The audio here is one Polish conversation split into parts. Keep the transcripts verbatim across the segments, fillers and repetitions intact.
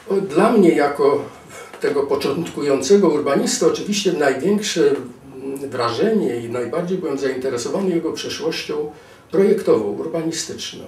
Dla mnie jako tego początkującego urbanisty oczywiście największe wrażenie i najbardziej byłem zainteresowany jego przeszłością projektową, urbanistyczną.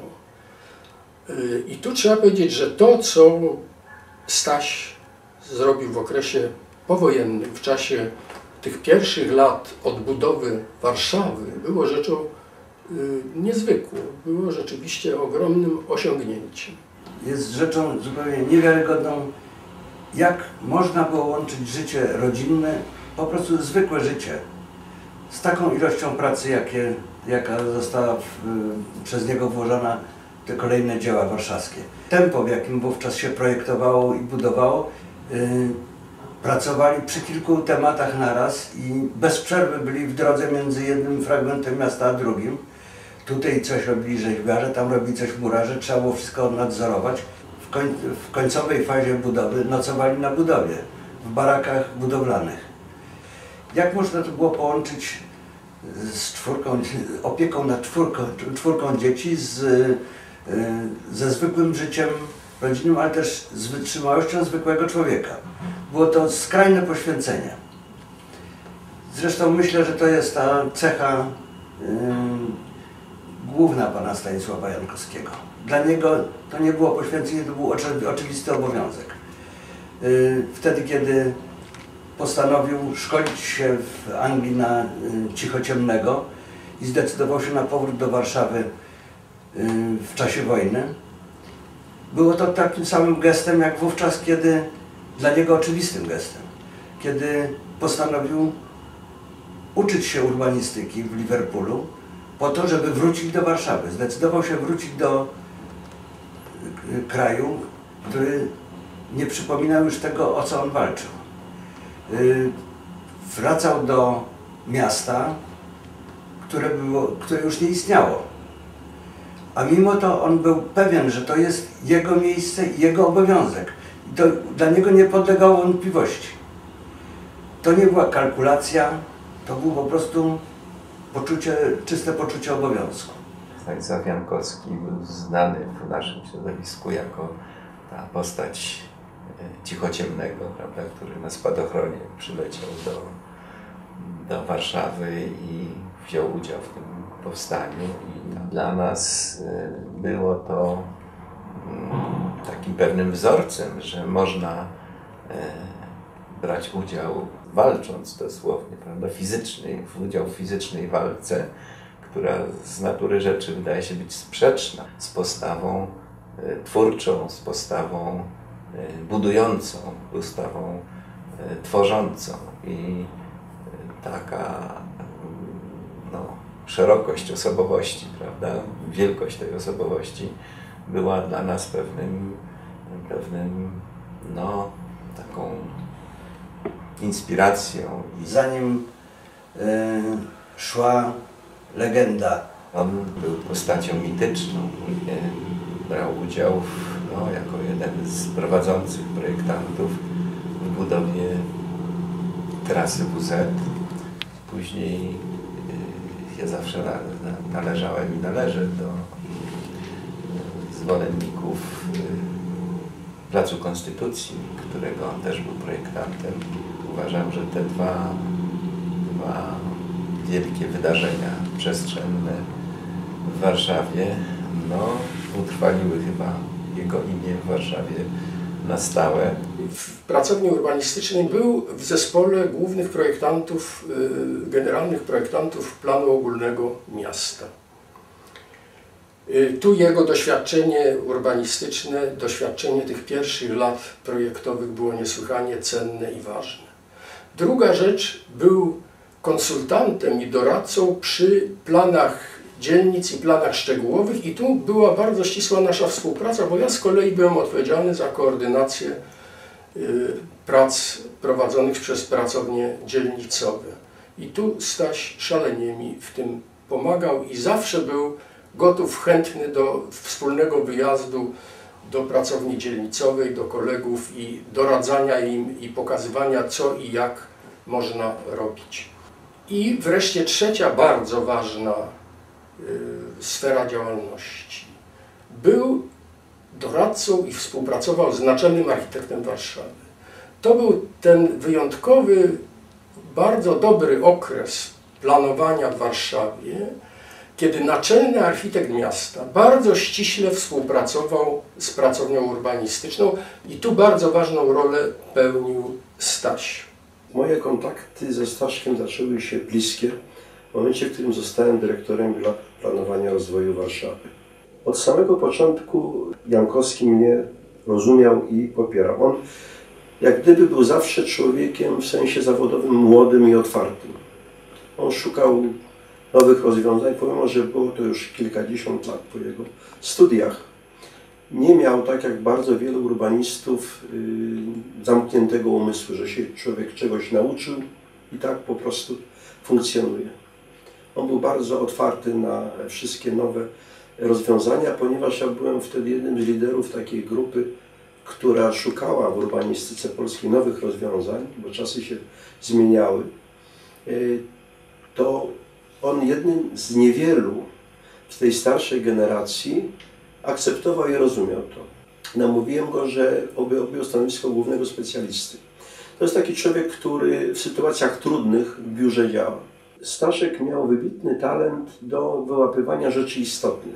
I tu trzeba powiedzieć, że to, co Staś zrobił w okresie powojennym, w czasie tych pierwszych lat odbudowy Warszawy, było rzeczą niezwykłą, było rzeczywiście ogromnym osiągnięciem. Jest rzeczą zupełnie niewiarygodną, jak można było łączyć życie rodzinne, po prostu zwykłe życie, z taką ilością pracy, jakie, jaka została w, przez niego włożona w te kolejne dzieła warszawskie. Tempo, w jakim wówczas się projektowało i budowało, yy, pracowali przy kilku tematach naraz i bez przerwy byli w drodze między jednym fragmentem miasta a drugim. Tutaj coś robili rzeźbiarze, tam robili coś murarze, trzeba było wszystko nadzorować. W, koń, w końcowej fazie budowy nocowali na budowie, w barakach budowlanych. Jak można to było połączyć z czwórką, opieką nad czwórką, czwórką dzieci, z, ze zwykłym życiem rodzinnym, ale też z wytrzymałością zwykłego człowieka? Było to skrajne poświęcenie. Zresztą myślę, że to jest ta cecha yy, główna pana Stanisława Jankowskiego. Dla niego to nie było poświęcenie, to był oczywisty obowiązek. Yy, wtedy, kiedy postanowił szkolić się w Anglii na y, cichociemnego i zdecydował się na powrót do Warszawy y, w czasie wojny. Było to takim samym gestem jak wówczas, kiedy, dla niego oczywistym gestem, kiedy postanowił uczyć się urbanistyki w Liverpoolu po to, żeby wrócić do Warszawy. Zdecydował się wrócić do y, kraju, który nie przypominał już tego, o co on walczył. Wracał do miasta, które, było, które już nie istniało. A mimo to on był pewien, że to jest jego miejsce i jego obowiązek. I to dla niego nie podlegało wątpliwości. To nie była kalkulacja, to było po prostu poczucie, czyste poczucie obowiązku. Stanisław Jankowski był znany w naszym środowisku jako ta postać cichociemnego, prawda, który na spadochronie przyleciał do, do Warszawy i wziął udział w tym powstaniu. I dla nas było to takim pewnym wzorcem, że można brać udział, walcząc dosłownie, prawda, fizycznej, udział w fizycznej walce, która z natury rzeczy wydaje się być sprzeczna z postawą twórczą, z postawą budującą, postawą tworzącą. I taka no, szerokość osobowości, prawda, wielkość tej osobowości była dla nas pewnym, pewnym no, taką inspiracją. Zanim y, szła legenda. On był postacią mityczną, y, brał udział w, no, jako jeden z prowadzących projektantów w budowie trasy W Z. Później y, ja zawsze na, na, należałem i należę do y, zwolenników y, Placu Konstytucji, którego on też był projektantem. Uważam, że te dwa, dwa wielkie wydarzenia przestrzenne w Warszawie no, utrwaliły chyba jego imię w Warszawie na stałe. W pracowni urbanistycznej był w zespole głównych projektantów, generalnych projektantów planu ogólnego miasta. Tu jego doświadczenie urbanistyczne, doświadczenie tych pierwszych lat projektowych było niesłychanie cenne i ważne. Druga rzecz, był konsultantem i doradcą przy planach dzielnic i planach szczegółowych i tu była bardzo ścisła nasza współpraca, bo ja z kolei byłem odpowiedzialny za koordynację y, prac prowadzonych przez pracownie dzielnicowe. I tu Staś szalenie mi w tym pomagał i zawsze był gotów, chętny do wspólnego wyjazdu do pracowni dzielnicowej, do kolegów i doradzania im i pokazywania, co i jak można robić. I wreszcie trzecia bardzo ważna y, sfera działalności. Był doradcą i współpracował z naczelnym architektem Warszawy. To był ten wyjątkowy, bardzo dobry okres planowania w Warszawie, kiedy naczelny architekt miasta bardzo ściśle współpracował z pracownią urbanistyczną i tu bardzo ważną rolę pełnił Staś. Moje kontakty ze Staszkiem zaczęły się bliskie w momencie, w którym zostałem dyrektorem Biura Planowania Rozwoju Warszawy. Od samego początku Jankowski mnie rozumiał i popierał. On jak gdyby był zawsze człowiekiem w sensie zawodowym młodym i otwartym. On szukał nowych rozwiązań, pomimo że było to już kilkadziesiąt lat po jego studiach. Nie miał, tak jak bardzo wielu urbanistów, yy, zamkniętego umysłu, że się człowiek czegoś nauczył i tak po prostu funkcjonuje. On był bardzo otwarty na wszystkie nowe rozwiązania, ponieważ ja byłem wtedy jednym z liderów takiej grupy, która szukała w urbanistyce polskiej nowych rozwiązań, bo czasy się zmieniały. Yy, to on jednym z niewielu z tej starszej generacji akceptował i rozumiał to. Namówiłem go, że objął stanowisko głównego specjalisty. To jest taki człowiek, który w sytuacjach trudnych w biurze działa. Staszek miał wybitny talent do wyłapywania rzeczy istotnych.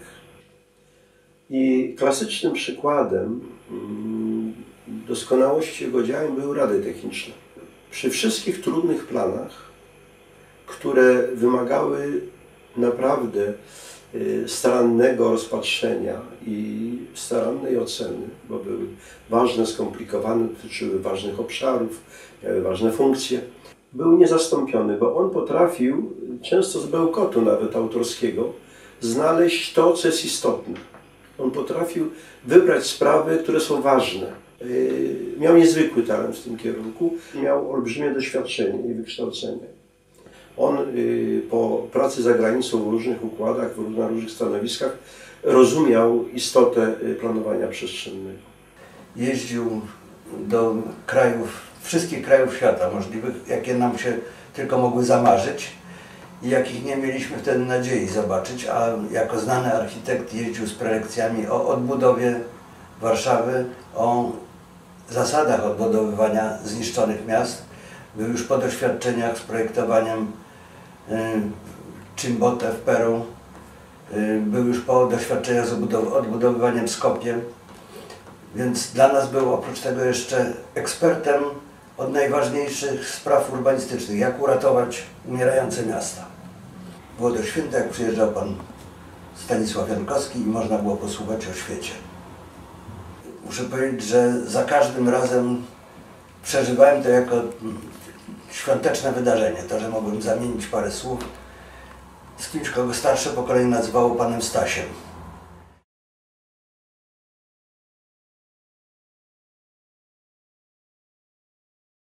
I klasycznym przykładem doskonałości jego działań były rady techniczne. Przy wszystkich trudnych planach, które wymagały naprawdę starannego rozpatrzenia i starannej oceny, bo były ważne, skomplikowane, dotyczyły ważnych obszarów, miały ważne funkcje. Był niezastąpiony, bo on potrafił, często z bełkotu nawet autorskiego, znaleźć to, co jest istotne. On potrafił wybrać sprawy, które są ważne. Miał niezwykły talent w tym kierunku, miał olbrzymie doświadczenie i wykształcenie. On y, po pracy za granicą w różnych układach, w, na różnych stanowiskach rozumiał istotę planowania przestrzennego. Jeździł do krajów, wszystkich krajów świata możliwych, jakie nam się tylko mogły zamarzyć i jakich nie mieliśmy wtedy nadziei zobaczyć, a jako znany architekt jeździł z prelekcjami o odbudowie Warszawy, o zasadach odbudowywania zniszczonych miast. Był już po doświadczeniach z projektowaniem Chimbote w Peru, był już po doświadczeniach z odbudowywaniem Skopie, więc dla nas był oprócz tego jeszcze ekspertem od najważniejszych spraw urbanistycznych, jak uratować umierające miasta. Było to święte, jak przyjeżdżał pan Stanisław Jankowski i można było posłuchać o świecie. Muszę powiedzieć, że za każdym razem przeżywałem to jako świąteczne wydarzenie, to, że mogłem zamienić parę słów z kimś, kogo starsze pokolenie nazywało panem Stasiem.